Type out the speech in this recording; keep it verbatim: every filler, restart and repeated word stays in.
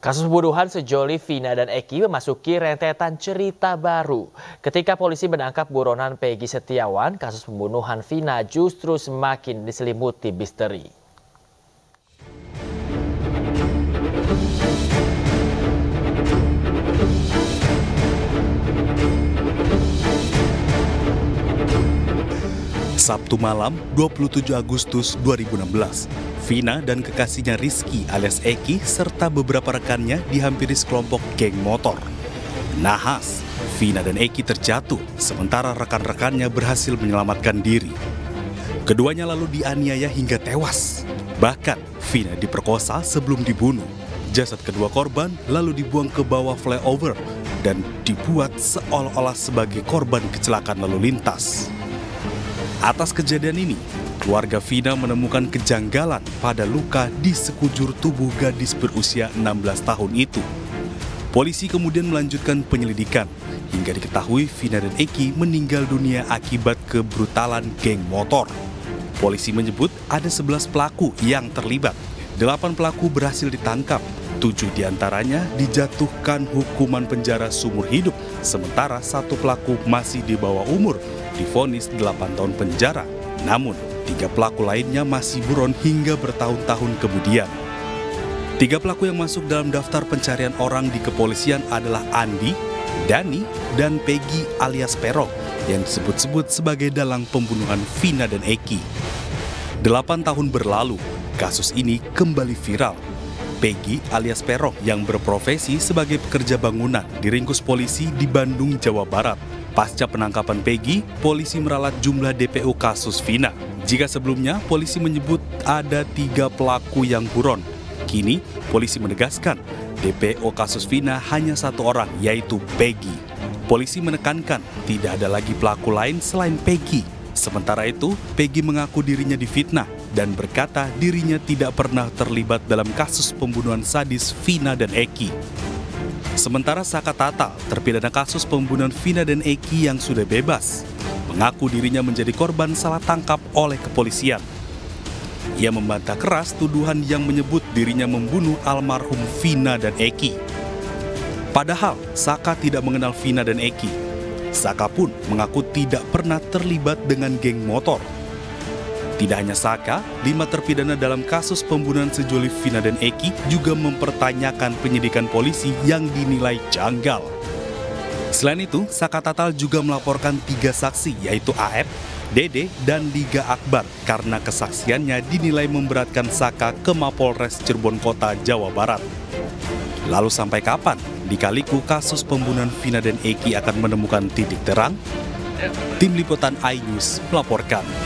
Kasus pembunuhan sejoli Vina dan Eki memasuki rentetan cerita baru. Ketika polisi menangkap buronan Peggy Setiawan, kasus pembunuhan Vina justru semakin diselimuti misteri. Sabtu malam, dua puluh tujuh Agustus dua ribu enam belas, Vina dan kekasihnya Rizky alias Eki serta beberapa rekannya dihampiri sekelompok geng motor. Nahas, Vina dan Eki terjatuh, sementara rekan-rekannya berhasil menyelamatkan diri. Keduanya lalu dianiaya hingga tewas. Bahkan, Vina diperkosa sebelum dibunuh. Jasad kedua korban lalu dibuang ke bawah flyover dan dibuat seolah-olah sebagai korban kecelakaan lalu lintas. Atas kejadian ini, keluarga Vina menemukan kejanggalan pada luka di sekujur tubuh gadis berusia enam belas tahun itu. Polisi kemudian melanjutkan penyelidikan hingga diketahui Vina dan Eki meninggal dunia akibat kebrutalan geng motor. Polisi menyebut ada sebelas pelaku yang terlibat. Delapan pelaku berhasil ditangkap. Tujuh diantaranya dijatuhkan hukuman penjara seumur hidup, sementara satu pelaku masih di bawah umur, divonis delapan tahun penjara. Namun, tiga pelaku lainnya masih buron hingga bertahun-tahun kemudian. Tiga pelaku yang masuk dalam daftar pencarian orang di kepolisian adalah Andi, Dani, dan Peggy alias Peron yang disebut-sebut sebagai dalang pembunuhan Vina dan Eki. Delapan tahun berlalu, kasus ini kembali viral. Peggy alias Peron yang berprofesi sebagai pekerja bangunan diringkus polisi di Bandung, Jawa Barat. Pasca penangkapan Peggy, polisi meralat jumlah D P O kasus Vina. Jika sebelumnya polisi menyebut ada tiga pelaku yang buron, kini polisi menegaskan D P O kasus Vina hanya satu orang, yaitu Peggy. Polisi menekankan tidak ada lagi pelaku lain selain Peggy. Sementara itu, Peggy mengaku dirinya difitnah dan berkata dirinya tidak pernah terlibat dalam kasus pembunuhan sadis Vina dan Eki. Sementara Saka Tatal, terpidana kasus pembunuhan Vina dan Eki yang sudah bebas, mengaku dirinya menjadi korban salah tangkap oleh kepolisian. Ia membantah keras tuduhan yang menyebut dirinya membunuh almarhum Vina dan Eki. Padahal Saka tidak mengenal Vina dan Eki. Saka pun mengaku tidak pernah terlibat dengan geng motor. Tidak hanya Saka, lima terpidana dalam kasus pembunuhan sejoli Vina dan Eki juga mempertanyakan penyidikan polisi yang dinilai janggal. Selain itu, Saka Tatal juga melaporkan tiga saksi yaitu A F, Dede, dan Liga Akbar karena kesaksiannya dinilai memberatkan Saka ke Mapolres Cirebon Kota, Jawa Barat. Lalu sampai kapan Lika-liku kasus pembunuhan Vina dan Eki akan menemukan titik terang? Tim Liputan iNews melaporkan.